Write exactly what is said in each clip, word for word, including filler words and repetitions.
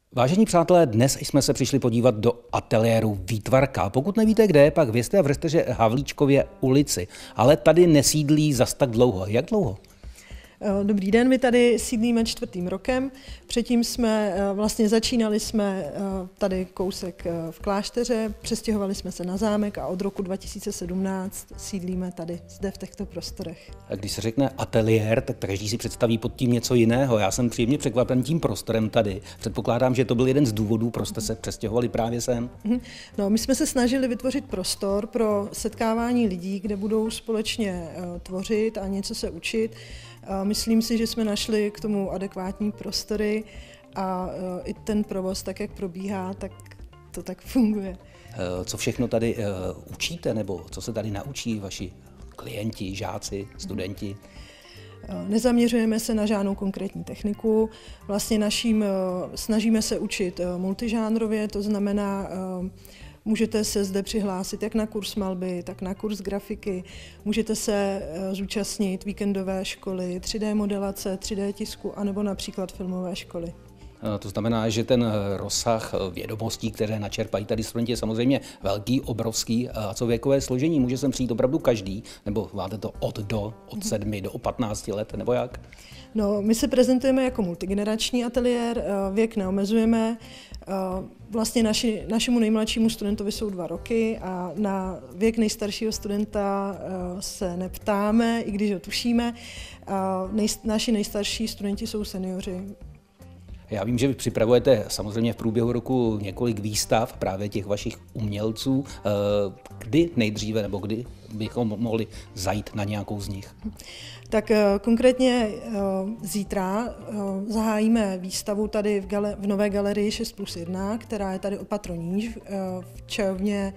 Vážení přátelé, dnes jsme se přišli podívat do ateliéru Výtvarka. Pokud nevíte, kde je, pak vězte a vřeste, že Havlíčkově ulici. Ale tady nesídlí zas tak dlouho. Jak dlouho? Dobrý den, my tady sídlíme čtvrtým rokem. Předtím jsme vlastně začínali jsme tady kousek v klášteře, přestěhovali jsme se na zámek a od roku dva tisíce sedmnáct sídlíme tady zde v těchto prostorech. A když se řekne ateliér, tak každý si představí pod tím něco jiného. Já jsem příjemně překvapen tím prostorem tady. Předpokládám, že to byl jeden z důvodů, proč jste se přestěhovali právě sem. No, my jsme se snažili vytvořit prostor pro setkávání lidí, kde budou společně tvořit a něco se učit. Myslím si, že jsme našli k tomu adekvátní prostory a i ten provoz, tak jak probíhá, tak to tak funguje. Co všechno tady učíte, nebo co se tady naučí vaši klienti, žáci, studenti? Nezaměřujeme se na žádnou konkrétní techniku. Vlastně naším, snažíme se učit multižánrově, to znamená, můžete se zde přihlásit jak na kurz malby, tak na kurz grafiky. Můžete se zúčastnit víkendové školy, tři dé modelace, tři dé tisku, anebo například filmové školy. To znamená, že ten rozsah vědomostí, které načerpají tady studenti, je samozřejmě velký, obrovský. A co věkové složení? Může sem přijít opravdu každý? Nebo máte to od do, od sedmi do patnácti let, nebo jak? No, my se prezentujeme jako multigenerační ateliér, věk neomezujeme. Vlastně naši, našemu nejmladšímu studentovi jsou dva roky a na věk nejstaršího studenta se neptáme, i když ho tušíme. Nej, naši nejstarší studenti jsou seniori. Já vím, že vy připravujete samozřejmě v průběhu roku několik výstav právě těch vašich umělců. Kdy nejdříve nebo kdy bychom mohli zajít na nějakou z nich? Tak konkrétně zítra zahájíme výstavu tady v, gale, v nové galerii šest plus jedna, která je tady o patro níž v čajovně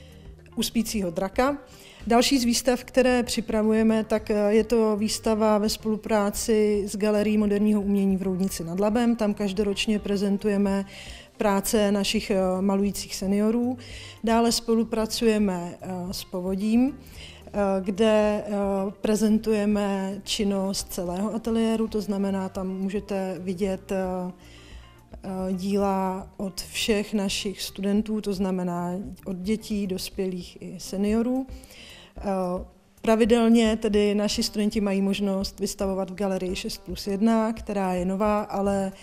u Spícího draka. Další z výstav, které připravujeme, tak je to výstava ve spolupráci s Galerií moderního umění v Roudnici nad Labem. Tam každoročně prezentujeme práce našich malujících seniorů. Dále spolupracujeme s Povodím, kde prezentujeme činnost celého ateliéru, to znamená, tam můžete vidět díla od všech našich studentů, to znamená od dětí, dospělých i seniorů. Pravidelně tedy naši studenti mají možnost vystavovat v galerii šest plus jedna, která je nová, ale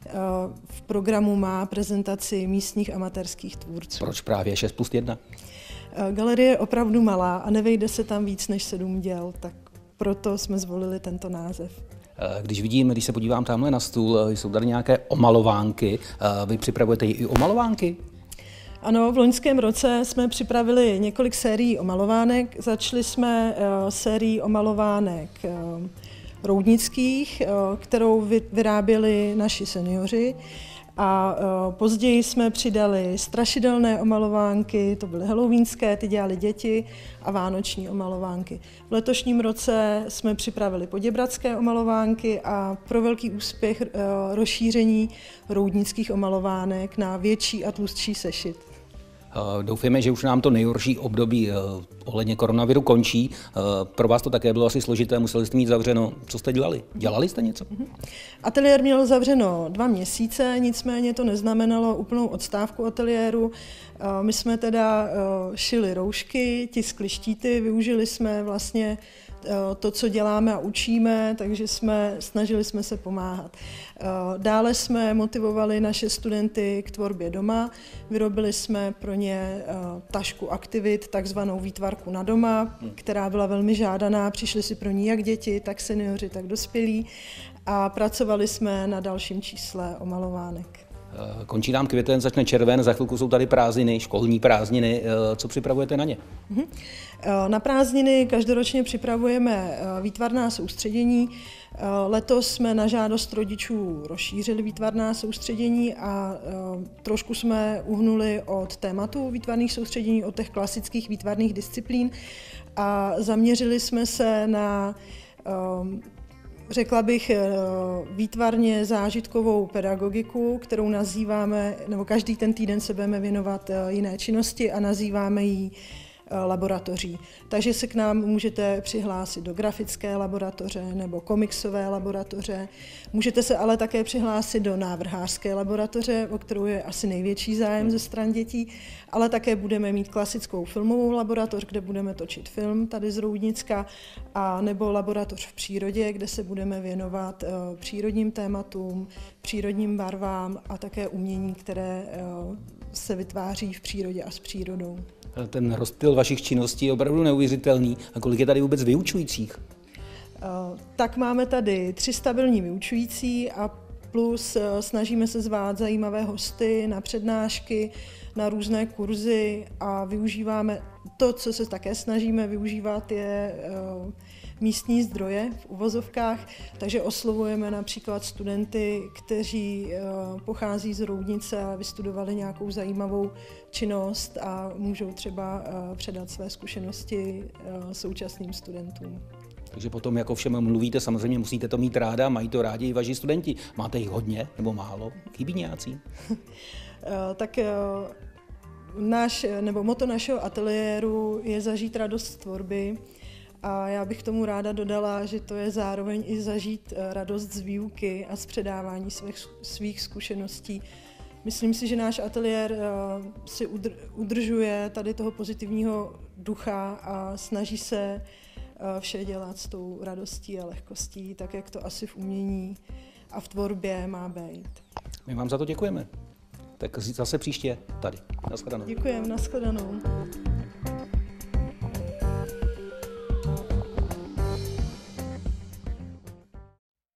v programu má prezentaci místních amatérských tvůrců. Proč právě šest plus jedna? Galerie je opravdu malá a nevejde se tam víc než sedm děl, tak proto jsme zvolili tento název. Když vidím, když se podívám tamhle na stůl, jsou tady nějaké omalovánky. Vy připravujete i omalovánky? Ano, v loňském roce jsme připravili několik sérií omalovánek. Začali jsme uh, sérií omalovánek uh, roudnických, uh, kterou vy, vyráběli naši seniori. A uh, později jsme přidali strašidelné omalovánky, to byly halloweenské, ty dělali děti, a vánoční omalovánky. V letošním roce jsme připravili poděbradské omalovánky a pro velký úspěch uh, rozšíření roudnických omalovánek na větší a tlustší sešit. Doufáme, že už nám to nejhorší období ohledně koronaviru končí. Pro vás to také bylo asi složité, museli jste mít zavřeno. Co jste dělali? Dělali jste něco? Ateliér měl zavřeno dva měsíce, nicméně to neznamenalo úplnou odstávku ateliéru. My jsme teda šili roušky, tiskli štíty, využili jsme vlastně to, co děláme a učíme, takže jsme, snažili jsme se pomáhat. Dále jsme motivovali naše studenty k tvorbě doma, vyrobili jsme pro ně tašku aktivit, takzvanou výtvarku na doma, která byla velmi žádaná, přišli si pro ní jak děti, tak seniori, tak dospělí a pracovali jsme na dalším čísle omalovánek. Končí nám květen, začne červen, za chvilku jsou tady prázdniny, školní prázdniny. Co připravujete na ně? Na prázdniny každoročně připravujeme výtvarná soustředění. Letos jsme na žádost rodičů rozšířili výtvarná soustředění a trošku jsme uhnuli od tématu výtvarných soustředění, od těch klasických výtvarných disciplín a zaměřili jsme se na řekla bych výtvarně zážitkovou pedagogiku, kterou nazýváme, nebo každý ten týden se budeme věnovat jiné činnosti a nazýváme ji laboratoří. Takže se k nám můžete přihlásit do grafické laboratoře nebo komiksové laboratoře. Můžete se ale také přihlásit do návrhářské laboratoře, o kterou je asi největší zájem ze stran dětí, ale také budeme mít klasickou filmovou laboratoř, kde budeme točit film tady z Roudnicka, a nebo laboratoř v přírodě, kde se budeme věnovat uh, přírodním tématům, přírodním barvám a také umění, které uh, se vytváří v přírodě a s přírodou. Ten rozptyl vašich činností je opravdu neuvěřitelný. A kolik je tady vůbec vyučujících? Uh, tak máme tady tři stabilní vyučující a plus uh, snažíme se zvát zajímavé hosty na přednášky, na různé kurzy a využíváme to, co se také snažíme využívat, je uh, místní zdroje v uvozovkách, takže oslovujeme například studenty, kteří uh, pochází z Roudnice a vystudovali nějakou zajímavou činnost a můžou třeba uh, předat své zkušenosti uh, současným studentům. Takže potom, jako všem mluvíte, samozřejmě musíte to mít ráda, mají to rádi i vaši studenti. Máte jich hodně nebo málo? Chybí nějací? Tak náš, nebo motto našeho ateliéru je zažít radost z tvorby a já bych tomu ráda dodala, že to je zároveň i zažít radost z výuky a z předávání svých, svých zkušeností. Myslím si, že náš ateliér si udržuje tady toho pozitivního ducha a snaží se vše dělat s tou radostí a lehkostí, tak jak to asi v umění a v tvorbě má být. My vám za to děkujeme. Tak zase příště tady. Naschledanou. Děkujeme, naschledanou.